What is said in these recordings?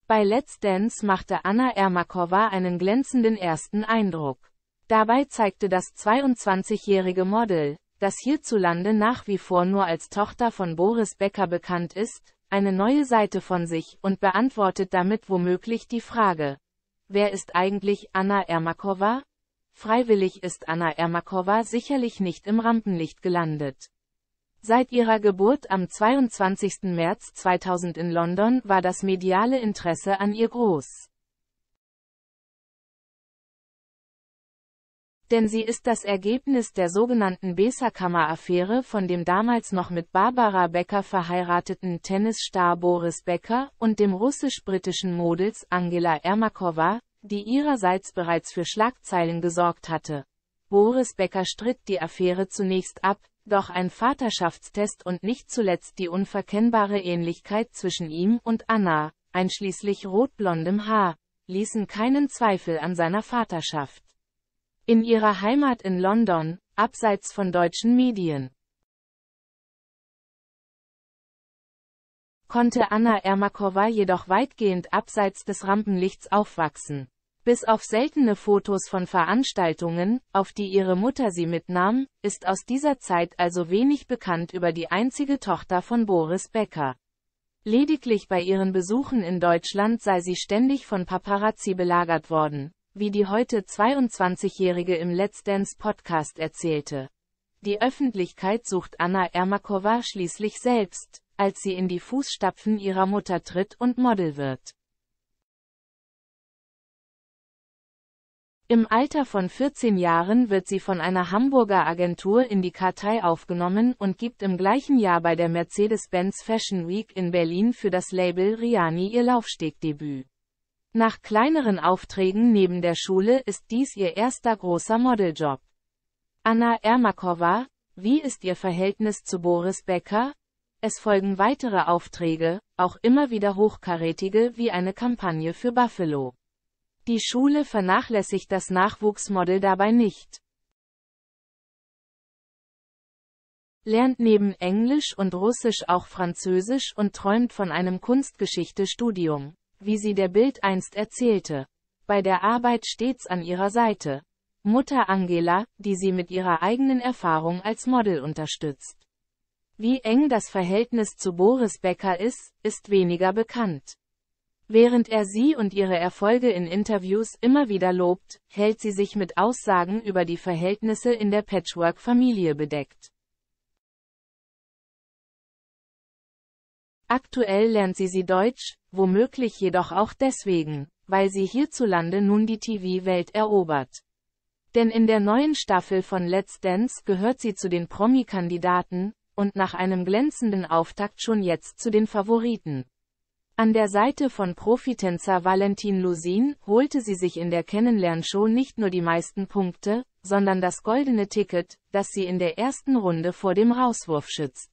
Bei Let's Dance machte Anna Ermakova einen glänzenden ersten Eindruck. Dabei zeigte das 22-jährige Model, das hierzulande nach wie vor nur als Tochter von Boris Becker bekannt ist, eine neue Seite von sich und beantwortet damit womöglich die Frage: Wer ist eigentlich Anna Ermakova? Freiwillig ist Anna Ermakova sicherlich nicht im Rampenlicht gelandet. Seit ihrer Geburt am 22. März 2000 in London war das mediale Interesse an ihr groß. Denn sie ist das Ergebnis der sogenannten Besserkammer-Affäre von dem damals noch mit Barbara Becker verheirateten Tennisstar Boris Becker und dem russisch-britischen Models Angela Ermakova, die ihrerseits bereits für Schlagzeilen gesorgt hatte. Boris Becker stritt die Affäre zunächst ab, doch ein Vaterschaftstest und nicht zuletzt die unverkennbare Ähnlichkeit zwischen ihm und Anna, einschließlich rotblondem Haar, ließen keinen Zweifel an seiner Vaterschaft. In ihrer Heimat in London, abseits von deutschen Medien, konnte Anna Ermakova jedoch weitgehend abseits des Rampenlichts aufwachsen. Bis auf seltene Fotos von Veranstaltungen, auf die ihre Mutter sie mitnahm, ist aus dieser Zeit also wenig bekannt über die einzige Tochter von Boris Becker. Lediglich bei ihren Besuchen in Deutschland sei sie ständig von Paparazzi belagert worden, wie die heute 22-Jährige im Let's Dance Podcast erzählte. Die Öffentlichkeit sucht Anna Ermakova schließlich selbst, als sie in die Fußstapfen ihrer Mutter tritt und Model wird. Im Alter von 14 Jahren wird sie von einer Hamburger Agentur in die Kartei aufgenommen und gibt im gleichen Jahr bei der Mercedes-Benz Fashion Week in Berlin für das Label Riani ihr Laufstegdebüt. Nach kleineren Aufträgen neben der Schule ist dies ihr erster großer Modeljob. Anna Ermakova: Wie ist ihr Verhältnis zu Boris Becker? Es folgen weitere Aufträge, auch immer wieder hochkarätige wie eine Kampagne für Buffalo. Die Schule vernachlässigt das Nachwuchsmodel dabei nicht. Lernt neben Englisch und Russisch auch Französisch und träumt von einem Kunstgeschichte-Studium, wie sie der Bild einst erzählte. Bei der Arbeit stets an ihrer Seite Mutter Angela, die sie mit ihrer eigenen Erfahrung als Model unterstützt. Wie eng das Verhältnis zu Boris Becker ist, ist weniger bekannt. Während er sie und ihre Erfolge in Interviews immer wieder lobt, hält sie sich mit Aussagen über die Verhältnisse in der Patchwork-Familie bedeckt. Aktuell lernt sie Deutsch, womöglich jedoch auch deswegen, weil sie hierzulande nun die TV-Welt erobert. Denn in der neuen Staffel von Let's Dance gehört sie zu den Promi-Kandidaten, und nach einem glänzenden Auftakt schon jetzt zu den Favoriten. An der Seite von Profitänzer Valentin Lusin holte sie sich in der Kennenlernshow nicht nur die meisten Punkte, sondern das goldene Ticket, das sie in der ersten Runde vor dem Rauswurf schützt.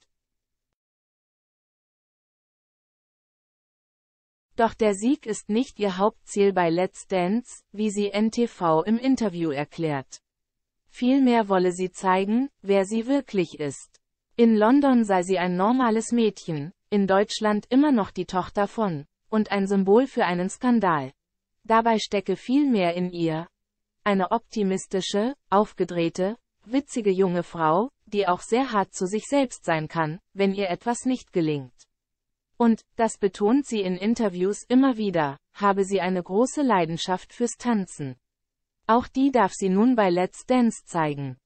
Doch der Sieg ist nicht ihr Hauptziel bei Let's Dance, wie sie NTV im Interview erklärt. Vielmehr wolle sie zeigen, wer sie wirklich ist. In London sei sie ein normales Mädchen, in Deutschland immer noch die Tochter von, und ein Symbol für einen Skandal. Dabei stecke viel mehr in ihr. Eine optimistische, aufgedrehte, witzige junge Frau, die auch sehr hart zu sich selbst sein kann, wenn ihr etwas nicht gelingt. Und, das betont sie in Interviews immer wieder, habe sie eine große Leidenschaft fürs Tanzen. Auch die darf sie nun bei Let's Dance zeigen.